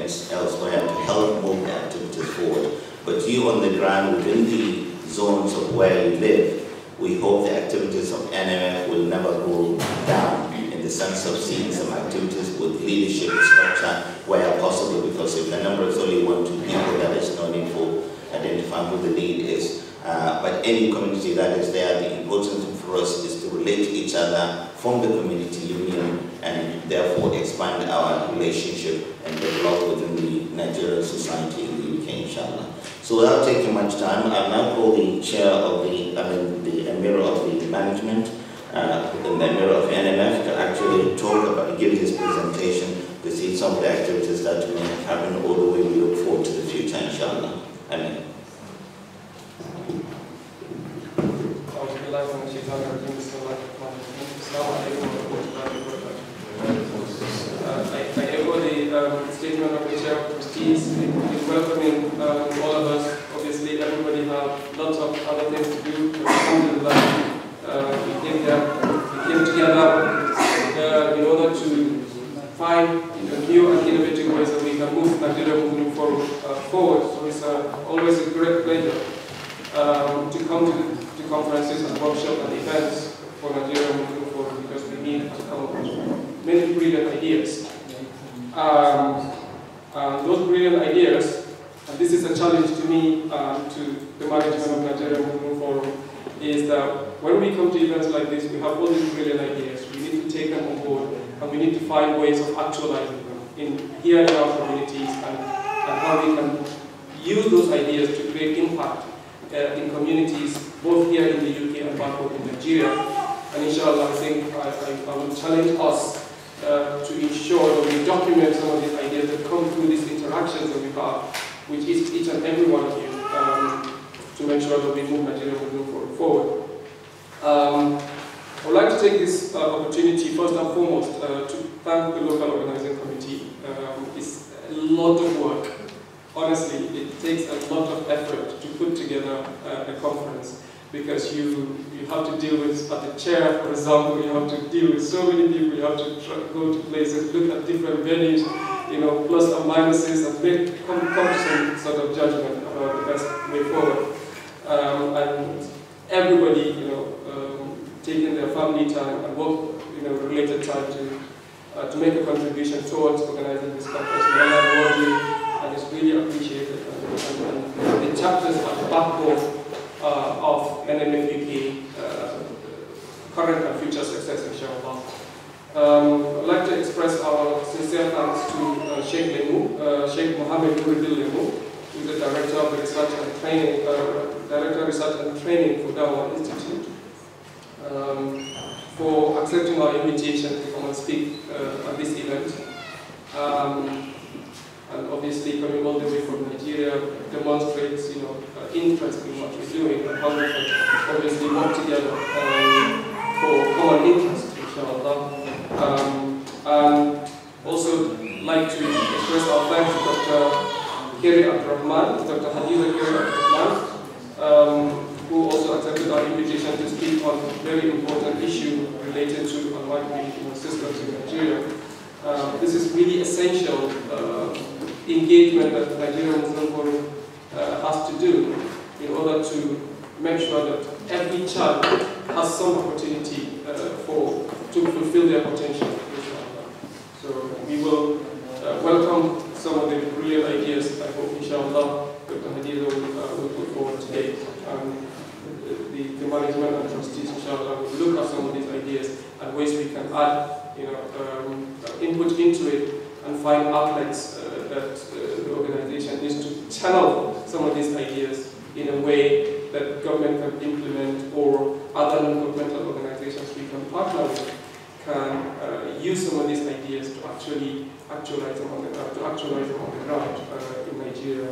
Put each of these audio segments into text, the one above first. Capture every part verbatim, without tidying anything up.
events elsewhere to help move the activities forward. But you on the ground, within the zones of where you live, we hope the activities of N M F will never go down in the sense of seeing some activities with leadership structure where possible, because if the number is only one, two people, that is no need for identifying who the lead is. Uh, but any community that is there, the important thing for us is to relate to each other, form the community union, and therefore expand our relationship and develop within the Nigerian society in the U K, inshallah. So without taking much time, I'll now call the chair of the, I mean, the Emir of the management, uh, the Emir of N M F, to actually talk about, give his presentation to see some of the activities that we may happen all the way we look forward to the future, inshallah. Amen. I echo the um, statement of the Chair of Trustees in, in welcoming um, all of us. Obviously, everybody have lots of other things to do. But alhamdulillah, uh, we came there, we came together uh, in order to find you know, new and innovative ways that we can move Nigeria moving forward. Uh, forward. So it's uh, always a great pleasure um, to come to, to conferences and workshops and events for Nigeria moving forward, because we need to come up with many brilliant ideas. Um, and those brilliant ideas, and this is a challenge to me, um, to the management of Nigeria moving forward, is that when we come to events like this, we have all these brilliant ideas. We need to take them on board, and we need to find ways of actualizing them in here in our communities, and, and how we can use those ideas to create impact uh, in communities, both here in the U K and back home in Nigeria. And inshallah, I think I, I, I will challenge us Uh, to ensure that we document some of these ideas that come through these interactions that we have with each, each and every one of you, um, to make sure that we move Nigeria moving forward. Um, I would like to take this uh, opportunity first and foremost uh, to thank the local organizing committee. Um, it's a lot of work. Honestly, it takes a lot of effort to put together uh, a conference, because you, you have to deal with, at the chair, for example, you have to deal with so many people, you have to try, go to places, look at different venues, you know, plus and minuses, and make, come, come to some sort of judgment about the best way forward. Um, and everybody, you know, um, taking their family time and work, you know, related time to, uh, to make a contribution towards organizing this conference. We all reward you, and it's really appreciated. And, and, and the chapters at the backbone Uh, of N M F U K uh, current and future success, inshallah. Um, I'd like to express our sincere thanks to uh, Sheikh Lemu, uh, Sheikh Mohammed Nuruddin Lemu, who is the Director of the Research and Training, uh, Director of Research and Training for Dawah Institute, um, for accepting our invitation to come and speak uh, at this event. Um, And obviously, coming all the way from Nigeria demonstrates, you know, uh, interest in what we're doing, and how we can obviously work together um, for common interest, inshallah. Um, and also like to express our thanks to Doctor Keri Abdurrahman, Doctor Hadiza Keri Abdurrahman, um, who also accepted our invitation to speak on a very important issue related to unlikely systems in Nigeria. Uh, this is really essential uh, engagement that the Nigerian Muslim Forum uh, has to do in order to make sure that every child has some opportunity uh, for to fulfill their potential. So we will uh, welcome some of the brilliant ideas I hope, inshallah, Doctor Hadiza will, uh, will put forward today. Um, the, the management and trustees, inshallah, will look at some of these ideas and ways we can add, you know, um, input into it and find outlets uh, that uh, the organization needs to channel some of these ideas in a way that government can implement, or other non-governmental organizations we can partner with can uh, use some of these ideas to actually actualize them on the, uh, to actualize them on the ground uh, in Nigeria.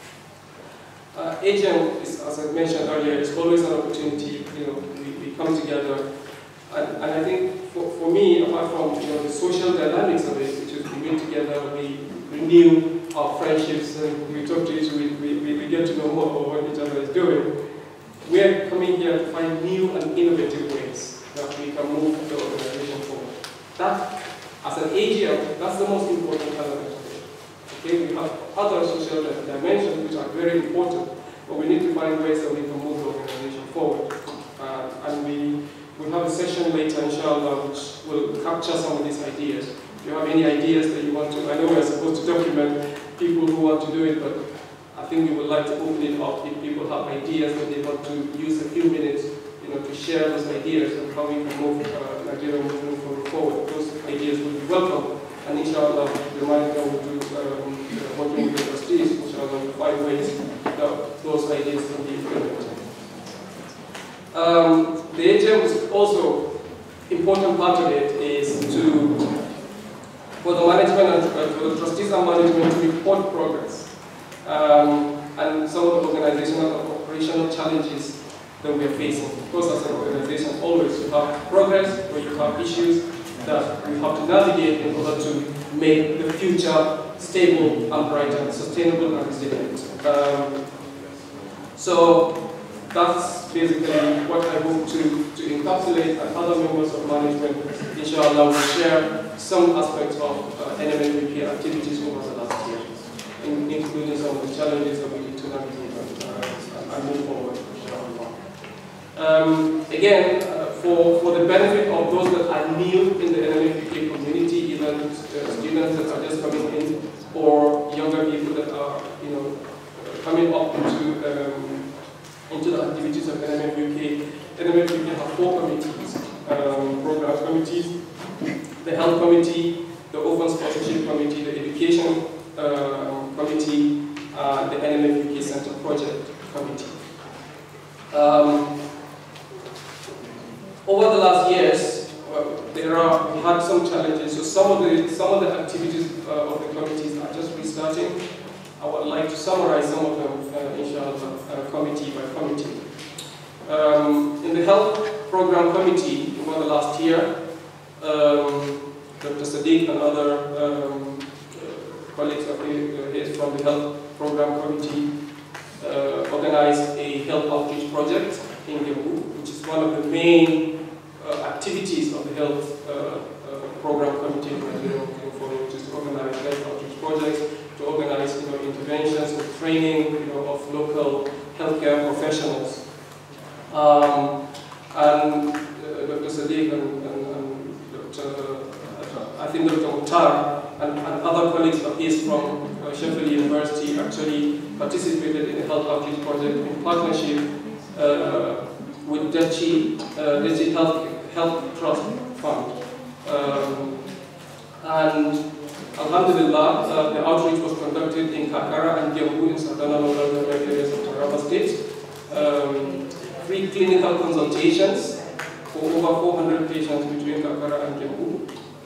Uh, A G M, is, as I mentioned earlier, is always an opportunity. You know, we, we come together. And, and I think for, for me, apart from you know, the social dynamics of it, which is we meet together, we renew our friendships, and we talk to each other, we, we, we get to know more about what each other is doing. We are coming here to find new and innovative ways that we can move the organization forward. That, as an A G M, that's the most important element of it. Okay, we have other social dimensions which are very important, but we need to find ways that we can move the organization forward. Uh, and we, we have a session later, inshallah, which will capture some of these ideas. If you have any ideas that you want to, I know we're supposed to document people who want to do it, but I think we would like to open it up if people have ideas that they want to use a few minutes, you know, to share those ideas and how we can move uh, Nigeria movement forward. Those ideas will be welcome, and inshallah, the management will do um, uh, working with the trustees, inshallah, to find ways that those ideas can be implemented. Um, the A G M is also important part of it is to for the management and uh, for the trustees and management to report progress um, and some of the organizational and operational challenges that we are facing. Of course, as an organization, always you have progress or you have issues that we have to navigate in order to make the future stable and bright and sustainable and resilient. Um, so that's basically what I hope to, to encapsulate, and other members of management, inshallah, will share some aspects of uh, N M F U K activities over the last year, in, including some of the challenges that we need to navigate and, uh, and move forward, inshallah. Um, again, uh, for, for the benefit of those that are new in the N M F U K community, either uh, students that are just coming in, or younger people that are, you know, coming up into um, into the activities of N M F U K. N M F U K have four committees, um, program committees, the health committee, the open sponsorship committee, the education uh, committee, uh, the N M F U K Center project committee. Um, over the last years, well, there are we had some challenges. So some of the some of the activities uh, of the committees are just restarting. I would like to summarize some of them, uh, inshallah, uh, committee by committee. Um, in the health program committee over the last year, um, Doctor Sadiq and other um, uh, colleagues of his from the health program committee uh, organized a health outreach project in Gembu, which is one of the main uh, activities of the health uh, uh, program committee in Nigeria, which is to organize health outreach projects, to organize, you know, interventions and training, you know, of local healthcare professionals. Um, and uh, Doctor Sadiq and, and, and Doctor Uh, I think Doctor Mukhtar and, and other colleagues of his from uh, Sheffield University actually participated in the health outreach project in partnership uh, with Dechi, uh, Dechi Health, Health Trust Fund. Um, and Alhamdulillah, uh, the outreach was conducted in Kakara and Gembu in southern and northern areas of Taraba State. Um, free clinical consultations for over four hundred patients between Kakara and Gembu.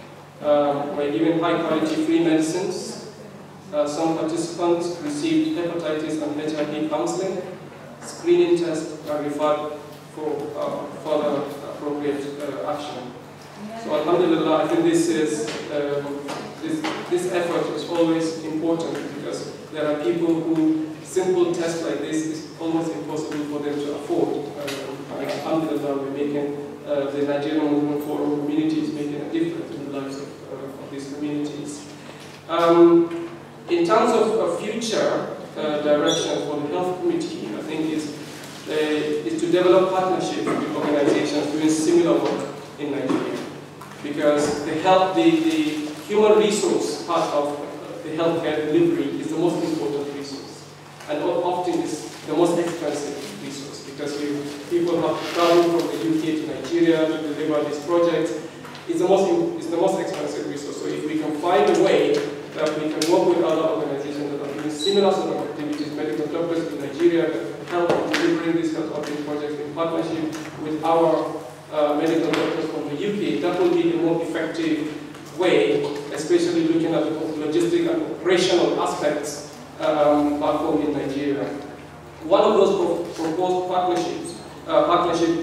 Um, by giving high quality free medicines. Uh, some participants received hepatitis and H I V counseling. Screening tests are referred for uh, further appropriate uh, action. So Alhamdulillah, I think this is um, This, this effort is always important because there are people who simple tests like this is almost impossible for them to afford. Um, and Alhamdulillah, we're making uh, the Nigerian Movement Forum community is making a difference in the lives of, uh, of these communities. Um, in terms of uh, future uh, direction for the health committee, I think is uh, is to develop partnerships with organizations doing similar work in Nigeria, because the health the, the human resource part of the healthcare delivery is the most important resource, and often is the most expensive resource, because you, people have to travel from the U K to Nigeria to deliver this project. It's the most it's the most expensive resource. So if we can find a way that we can work with other organizations that are doing similar sort of activities, medical doctors in Nigeria that help in delivering these health outreach projects in partnership with our uh, medical doctors from the U K, that will be a more effective way, especially looking at the logistic and operational aspects um, back home in Nigeria. One of those pro proposed partnerships, uh, partnership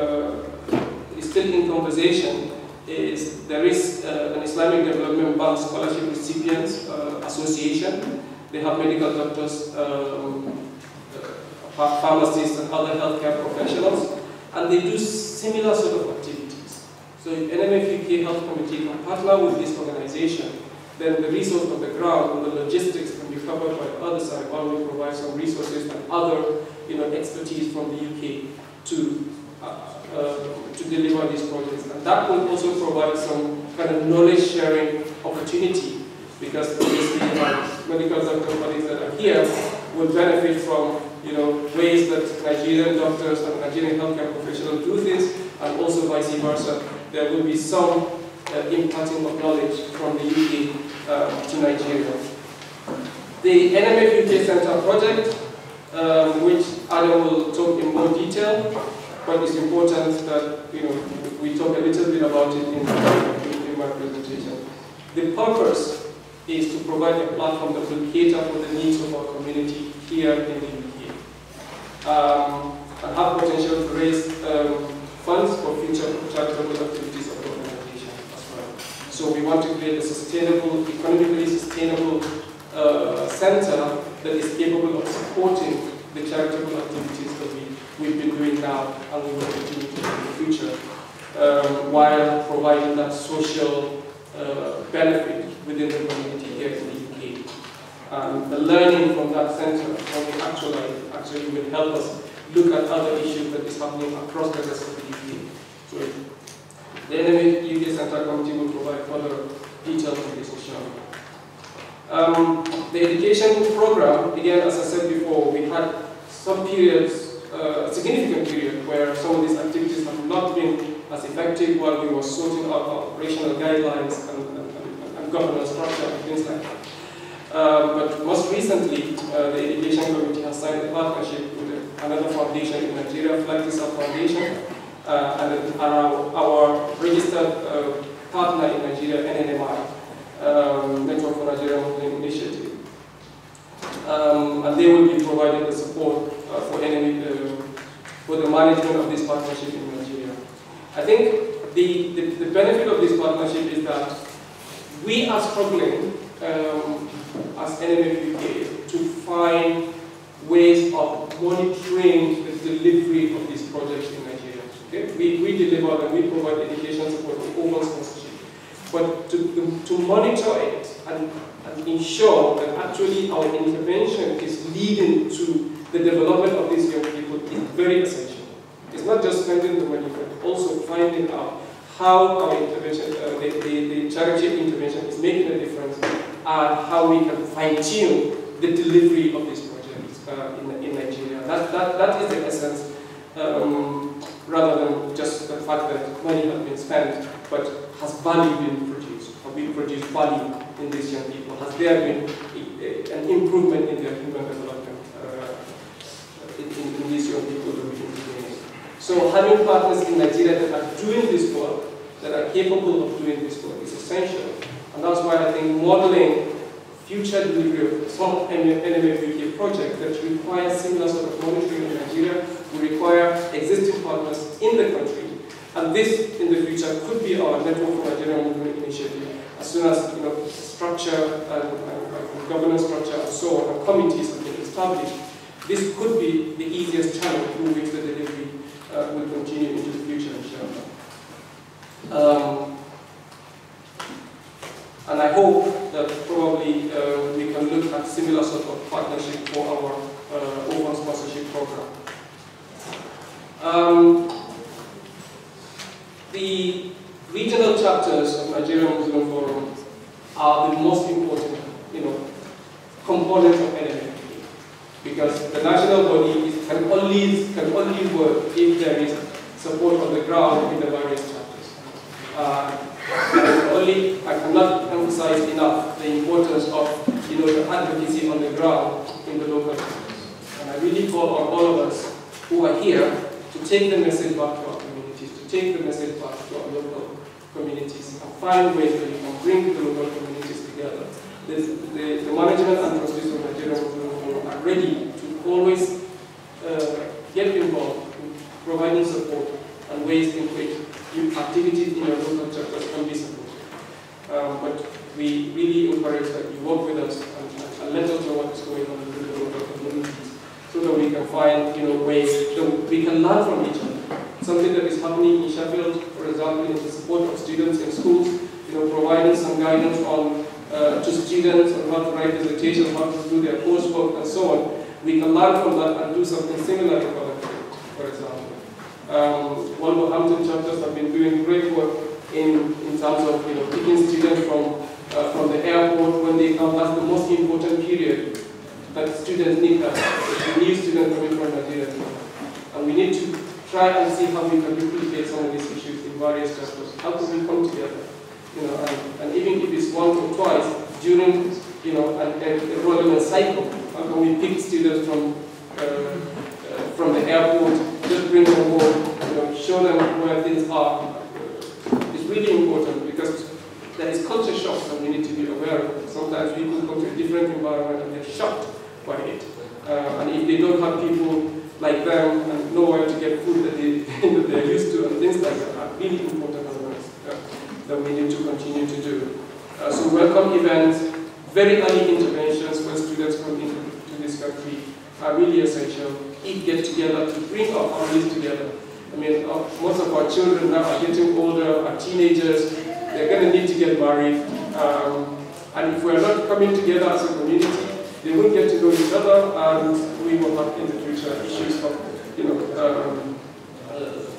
uh, is still in conversation, is there is uh, an Islamic Development Bank Scholarship Recipients uh, Association. They have medical doctors, um, uh, pharmacists and other healthcare professionals, and they do similar sort of activities. So if N M F U K Health Committee can partner with this organization, then the resource on the ground and the logistics can be be covered by the other side, while we provide some resources and other, you know, expertise from the U K to uh, uh, to deliver these projects. And that will also provide some kind of knowledge sharing opportunity, because obviously uh, medical doctor colleagues that are here will benefit from, you know, ways that Nigerian doctors and Nigerian healthcare professionals do things, and also vice versa. There will be some uh, imparting of knowledge from the U K uh, to Nigeria. The N M F U K Center project, um, which Adam will talk in more detail, but it's important that, you know, we talk a little bit about it in, in, in my presentation. The purpose is to provide a platform that will cater for the needs of our community here in the U K, um, and have potential to raise um, funds for future charitable activities of the organization as well. So we want to create a sustainable, economically sustainable uh, center that is capable of supporting the charitable activities that we, we've been doing now and we will continue to do in the future, um, while providing that social uh, benefit within the community here in the U K. Um, the learning from that center, when we actualize, actually will help us look at other issues that is happening across the rest of the U K. So the N M F U K Center Committee will provide further details on this issue. Um, the education program, again, as I said before, we had some periods, uh, a significant period, where some of these activities have not been as effective while we were sorting out our operational guidelines and, and, and, and governance structure and things like that. Um, but most recently, uh, the Education Committee has signed a partnership with another foundation in Nigeria, Flagtisa Foundation, uh, and our, our registered uh, partner in Nigeria, N N M I, um, Network for Nigerian Muslim Initiative. Um, and they will be providing the support uh, for, N N M I, uh, for the management of this partnership in Nigeria. I think the, the, the benefit of this partnership is that we are struggling um, as N M F U K to find ways of monitoring the delivery of these projects in Nigeria. Okay? We, we deliver and we provide education support for open sponsorship. But to, to, to monitor it and, and ensure that actually our intervention is leading to the development of these young people is very essential. It's not just spending the money, but also finding out how our intervention, uh, the, the, the charity intervention is making a difference, and how we can fine-tune the delivery of these projects uh, in, in Nigeria. That, that, that is the essence, um, rather than just the fact that money has been spent, but has value been produced? Have we produced value in these young people? Has there been a, a, an improvement in their human development uh, in, in, in these young people that we've been doing? So having partners in Nigeria that are doing this work, that are capable of doing this work, is essential. And that's why I think modeling future delivery of some N M F U K projects that require similar sort of monitoring in Nigeria will require existing partners in the country. And this, in the future, could be our Network for Nigerian Movement initiative, as soon as, you know, structure and, and, and governance structure and so on, and committees have been established. This could be the easiest channel through which the delivery uh, will continue into the future, inshallah. Um, and I hope that probably uh, we can look at similar sort of partnership for our uh, open sponsorship program. Um, The regional chapters of Nigerian Muslim Forum are the most important, you know, components of N M F U K, because the national body is, can only can only work if there is support on the ground in the various chapters. Uh, only I cannot emphasize enough the importance of, you know, the advocacy on the ground in the local chapters. And I really call on all of us who are here to take the message back to our take the message back to our local communities and find ways that we can bring the local communities together. The, the, the management and trustees of Nigerian Muslim Forum are ready to always uh, get involved in providing support and ways in which activities in your local chapters can be supported. Um, but we really encourage that you work with us and, and let us know what is going on in the local communities, so that we can find, you know, ways that we can learn from each other. Something that is happening in Sheffield, for example, in the support of students in schools, you know, providing some guidance on uh, to students on how to write dissertations, how to do their coursework, and so on, we can learn from that and do something similar in other fields, for example. Um, Wolverhampton chapters have been doing great work in, in terms of you know, picking students from, uh, from the airport when they come. That's the most important period that students need us, the new students coming from Nigeria. And we need to try and see how we can duplicate some of these issues in various chapters. How can we come together? You know, and, and even if it's once or twice during you know, an, a, a relevant cycle, how can we pick students from uh, uh, from the airport, just bring them home, you know, show them where things are. It's really important because there is culture shock that we need to be aware of. Sometimes people come to a different environment and they're shocked by it. Uh, and if they don't have people like them and know where to get food that, they, that they're used to and things like that are really important elements uh, that we need to continue to do. Uh, so welcome events, very early interventions when students come into to this country are really essential. Eat get together to bring our families together. I mean, uh, most of our children now are getting older, are teenagers, they're going to need to get married. Um, and if we're not coming together as a community, they won't get to know each other, and we will have in the future issues of, you know, um, uh,